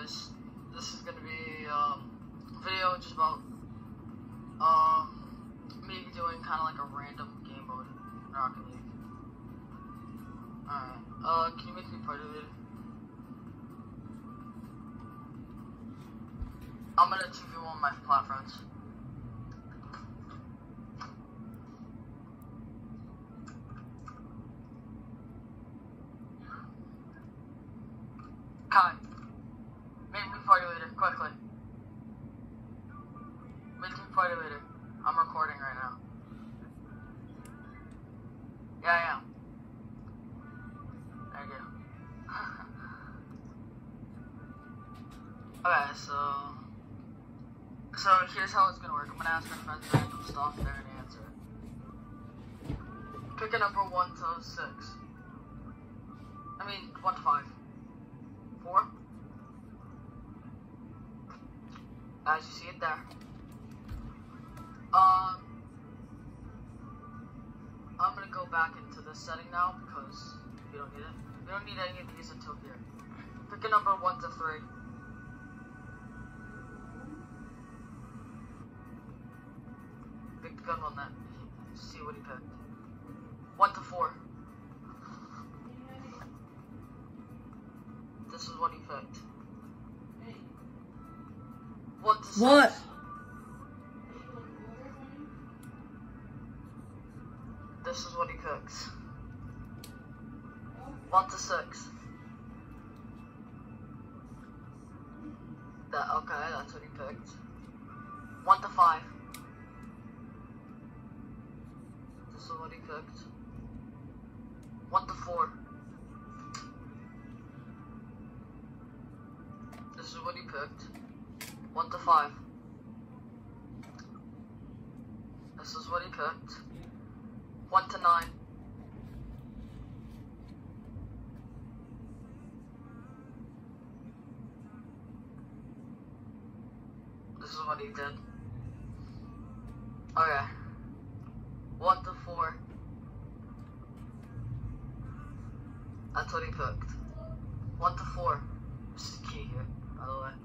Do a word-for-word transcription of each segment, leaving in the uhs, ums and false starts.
guys, this is gonna be um, a video just about um, me doing kind of like a random game mode in Rocket League. Alright, uh, can you make me party leader? I'm gonna two v one my flat friends. Kai, make me party leader, quickly. Make me party leader. I'm recording right now. Yeah, I am. There you go. Okay, so... So here's how it's gonna work. I'm gonna ask my friends random stuff, they're gonna answer it. Pick a number one to six. I mean, one to five. Four. As you see it there. Um, I'm gonna go back into this setting now because we don't need it. We don't need any of these until here. Pick a number one to three. Pick the good one then. See what he picked. One to four. This is what he picked. One to six. What? This is what he picks. One to six. That okay, that's what he picked. One to five. This is what he picked. One to four. This is what he picked. One to five. This is what he picked. One to nine. This is what he did. Okay. One to four. That's what he picked. One to four. This is key here, by the way.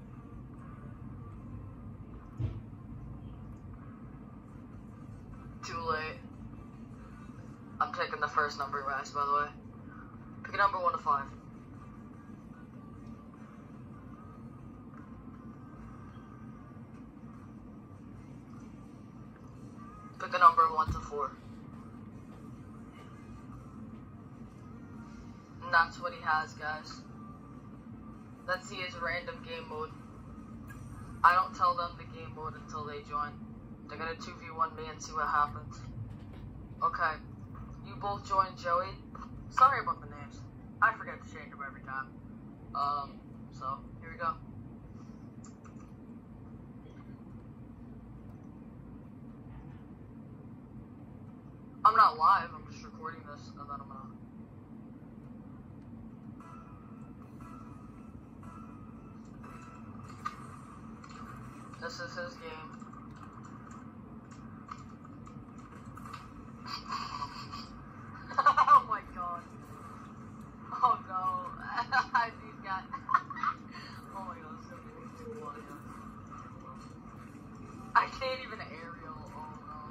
Too late. I'm taking the first number rest, by the way. Pick a number one to five. Pick a number one to four. And that's what he has, guys. Let's see his random game mode. I don't tell them the game mode until they join. They're gonna two v one me and see what happens. Okay. You both join Joey. Sorry about the names. I forget to change them every time. Um, so, here we go. I'm not live, I'm just recording this, and then I'm gonna... This is his game. Oh my god. Oh no. These guys. Oh my god, so many people on here. I can't even aerial. Oh no.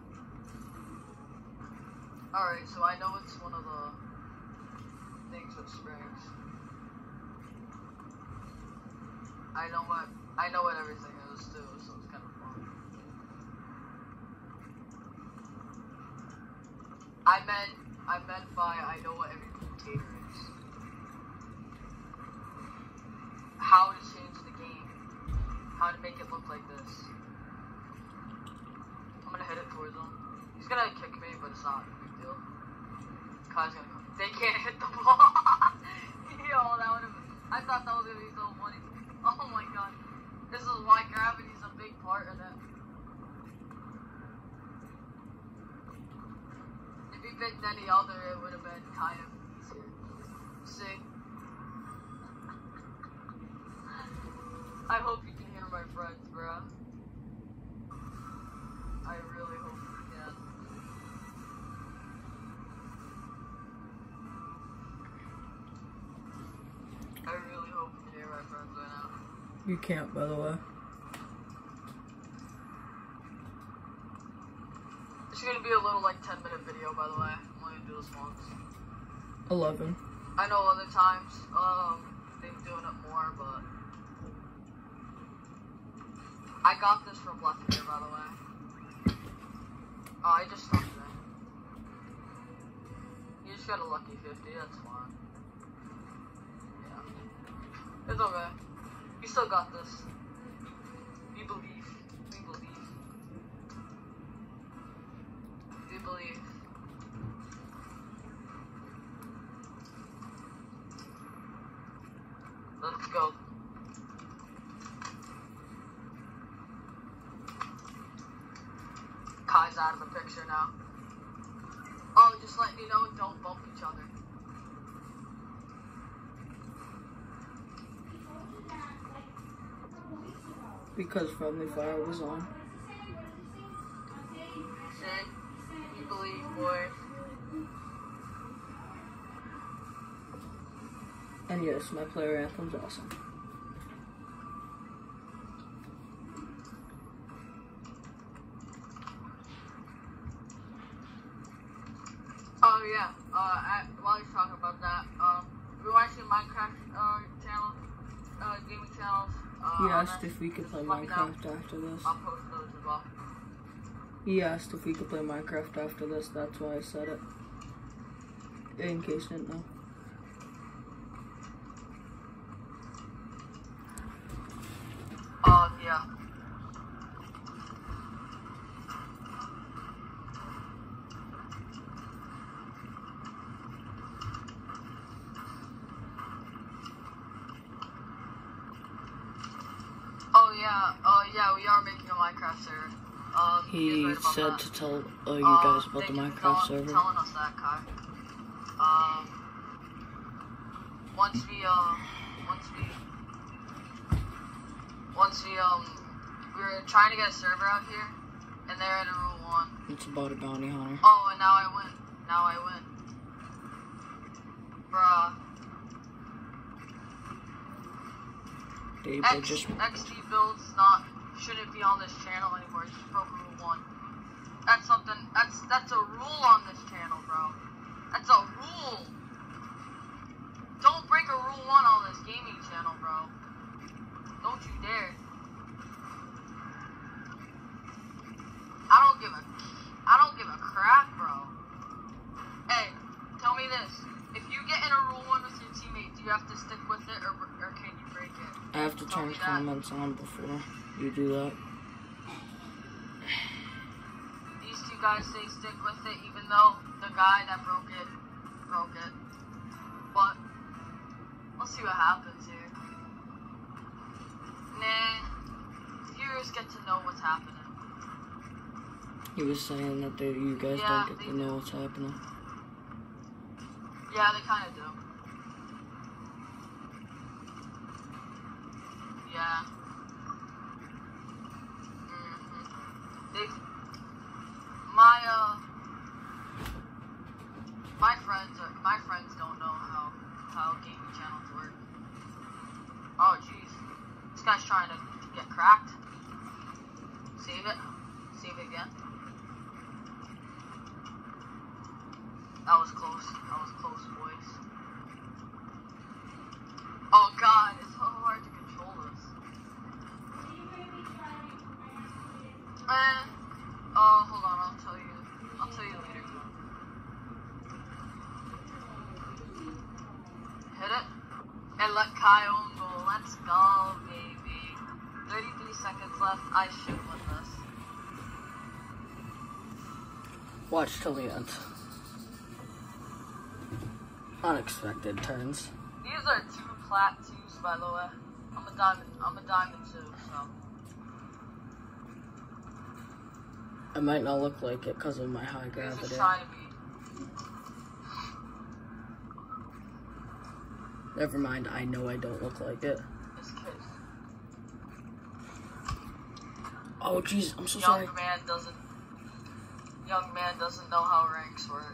Alright, so I know it's one of the things with springs. I know what I know what everything is too, so it's kind of fun. I meant I meant by I know what every potato is. How to change the game. How to make it look like this. I'm gonna hit it towards him. He's gonna kick me, but it's not a big deal. Kai's gonna go. They can't hit the ball. Yo, that would have. I thought that was gonna be so funny. Oh my god. This is why gravity's a big part of it. If he picked any other, it would have been kind of easier. See? I hope you can hear my friends, bro. I really hope you can. I really hope you can hear my friends right You can't, by the way. It's gonna be a little like ten minute video, by the way. I'm only gonna do this once. Eleven. I know other times, um, they've been doing it more, but I got this from left here, by the way. Oh, I just stopped there. You just got a lucky fifty, that's fine. Yeah. It's okay. You still got this. We believe. We believe. We believe. Let's go. Kai's out of the picture now. Oh, just letting you know, don't bump each other. Because friendly fire was on. See? You believe, boy. And yes, my player anthem's awesome. Oh yeah, uh, I, while you're talking about that, um, we're watching Minecraft, uh, channel, uh, gaming channels. Uh, He asked if we could play Minecraft after this. I'll post those as well. He asked if we could play Minecraft after this, that's why I said it. In case you didn't know. Uh, yeah. Oh yeah, uh, yeah, we are making a Minecraft server. Uh, He right about said that. to tell uh, you Uh, guys about thank the you for Minecraft telling, server. telling us that, Kai. Um, once we, uh, once we, once we, um, we were trying to get a server out here, and they're in a rule one. It's about a bounty hunter. Oh, and now I win. Now I win. Bruh. Dave X, just X D builds not, shouldn't be on this channel anymore. It's just broke rule one. That's something, that's, that's a rule on this channel, bro. That's a rule. Don't break a rule one on this gaming channel, bro. Don't you dare. I don't give a, I don't give a crap, bro. Hey, tell me this. If you get in a rule one with your teammate, do you have to stick with it, or, or can you break it? I have to Tell turn me that. comments on before you do that. These two guys say stick with it, even though the guy that broke it, broke it. But, we'll see what happens here. Nah, viewers get to know what's happening. He was saying that they, you guys Yeah, don't get they to know do. what's happening. Yeah, they kind of do. Yeah. Mm-hmm. They, my, uh, my friends are, my friends don't know how, how gaming channels work. Oh, jeez. This guy's trying to get cracked. Save it. Save it again. That was close. That was close, boys. Oh, God. It's so hard to control this. Eh. Oh, hold on. I'll tell you. I'll tell you later. Hit it. And let Kai own goal. Let's go, baby. thirty-three seconds left. I should win this. Watch till the end. Unexpected turns. These are two plat twos, by the way. I'm a diamond. I'm a diamond two, so. It might not look like it because of my high He's gravity. just trying to be. Never mind, I know I don't look like it. This kid. Oh jeez, I'm so Young sorry. man doesn't. Young man doesn't know how ranks work.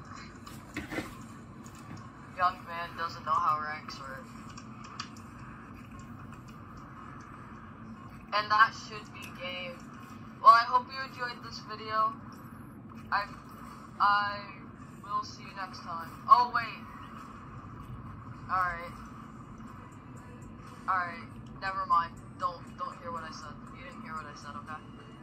Young man doesn't know how ranks work. And that should be game. Well, I hope you enjoyed this video. I, I will see you next time. Oh, wait. Alright. Alright. Never mind. Don't, don't hear what I said. You didn't hear what I said, okay?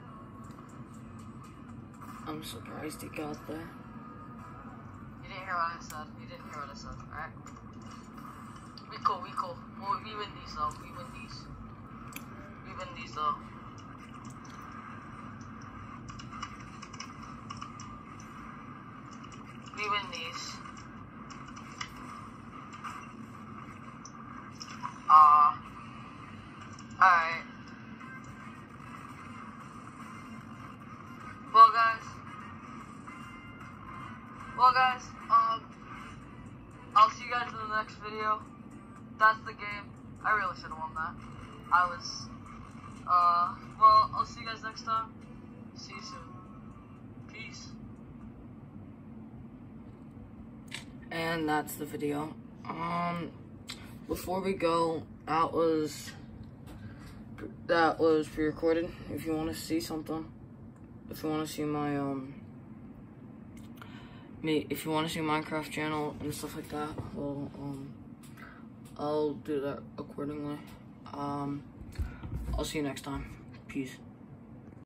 I'm surprised you got there. You didn't hear what I said. You didn't hear what I said, alright? We cool, we cool. Well, we win these though. We win these. We win these though. We win these. Uh, alright. Well guys. Well guys, um, I'll see you guys in the next video. That's the game. I really should have won that. I was, uh, well, I'll see you guys next time. See you soon. Peace. And that's the video. Um, before we go, that was, that was pre-recorded. If you want to see something, if you want to see my, um, me, if you want to see Minecraft channel and stuff like that, well, um, I'll do that accordingly. Um, I'll see you next time. Peace.